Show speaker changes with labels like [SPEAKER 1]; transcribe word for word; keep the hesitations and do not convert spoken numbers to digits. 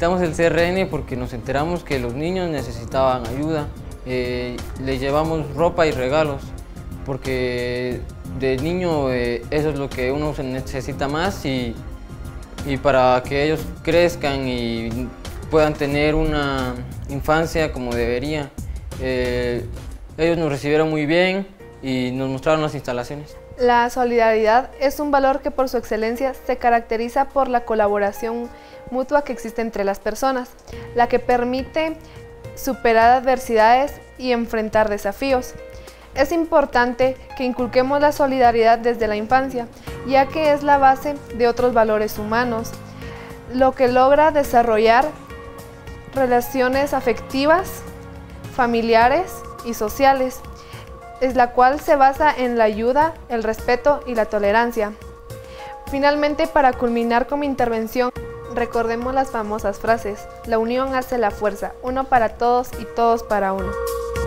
[SPEAKER 1] Visitamos el C R N porque nos enteramos que los niños necesitaban ayuda. Eh, les llevamos ropa y regalos porque de niño eh, eso es lo que uno necesita más y, y para que ellos crezcan y puedan tener una infancia como debería. Eh, ellos nos recibieron muy bien y nos mostraron las instalaciones.
[SPEAKER 2] La solidaridad es un valor que por su excelencia se caracteriza por la colaboración mutua que existe entre las personas, la que permite superar adversidades y enfrentar desafíos. Es importante que inculquemos la solidaridad desde la infancia, ya que es la base de otros valores humanos, lo que logra desarrollar relaciones afectivas, familiares y sociales, es la cual se basa en la ayuda, el respeto y la tolerancia. Finalmente, para culminar con mi intervención, recordemos las famosas frases: la unión hace la fuerza, uno para todos y todos para uno.